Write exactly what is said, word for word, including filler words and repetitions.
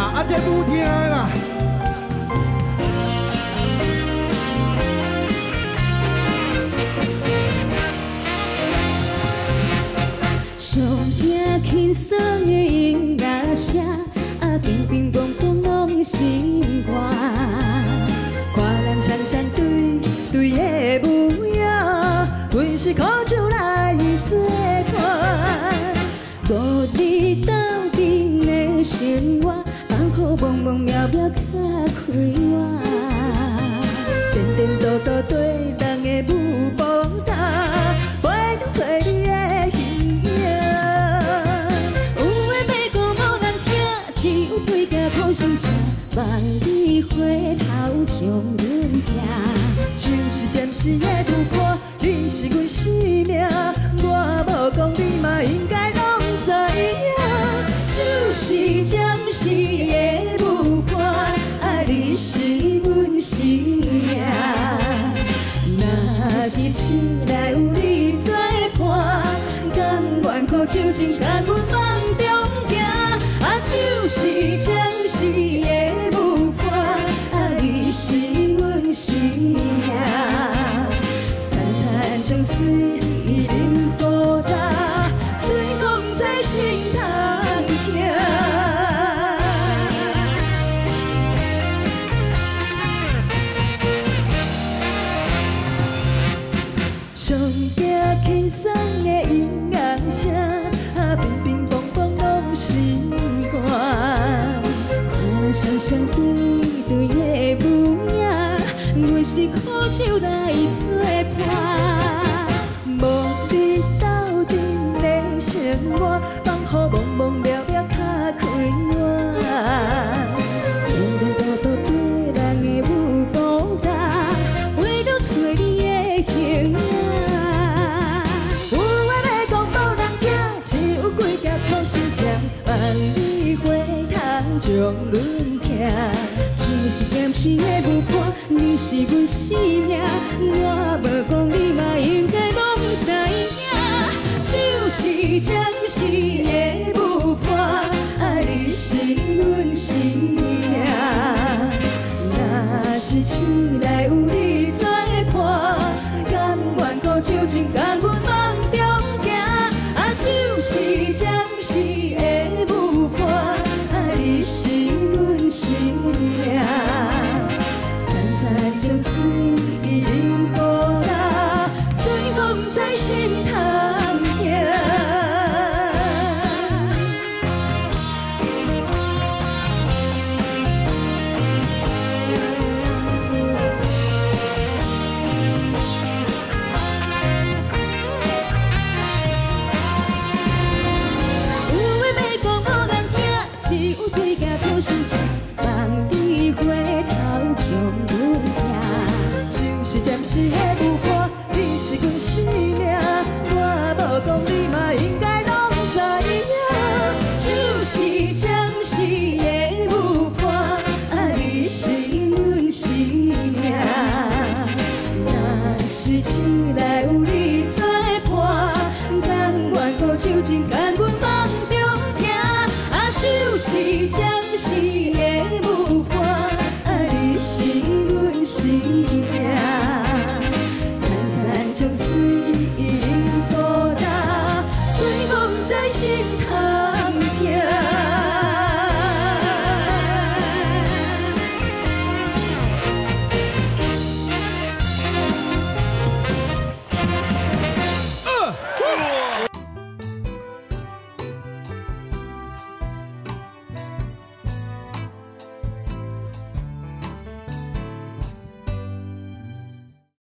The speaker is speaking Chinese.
啦，啊，这愈听的啦。 上惊轻松的音乐声，啊，乒乒乓乓拢心肝。看咱双双对对的模样，阮是苦酒来作伴。无你斗阵的生活，放苦茫茫渺渺较快活。颠颠倒倒对人的舞步踏，陪同找你的形影。有的要讲无人听，只有几件苦心吃，望你回头将阮听。就是暂时的突破，你是阮生命，我无讲你嘛应该拢知影。就是暂时的舞伴，啊，你是阮生命。若是醒来有你作伴，甘愿苦酒尽，甘愿梦中行。啊，就是暂时的舞伴，啊，你是阮生命。惨惨相随，冷雨打，水讲在心头疼。上惊轻松的音乐声，啊，乒乒乓乓拢心肝。看双双对对的模样，阮是苦酒来作伴。无你斗阵的生活，放予茫茫渺渺较快活。颠颠倒倒对人的舞步踏，为了找你的形影。有话要讲无人听，只有几件苦心吃，望你回头将阮听。就是暂时的舞伴，你是阮生命，我无讲你嘛应该拢知影。就是暂时的舞伴，啊，你是阮生命。若是醒来有你作伴，甘愿苦酒尽，甘愿梦中行。啊，就是暂时的舞伴，啊，你是阮生命。惨惨相随，冷雨打，水讲在心头疼。有的要讲无人听，只有几件苦心吃，望你回头将阮听。就是暂时的舞伴，你是阮生命，我无讲你嘛应该拢知影。就是暂时的舞伴，啊，你是阮生命。若是醒来有你作伴，甘愿苦酒尽，甘愿梦中行。啊，就是暂时的舞伴，啊，你是阮生命。惨惨相随，冷雨打，水讲在心头。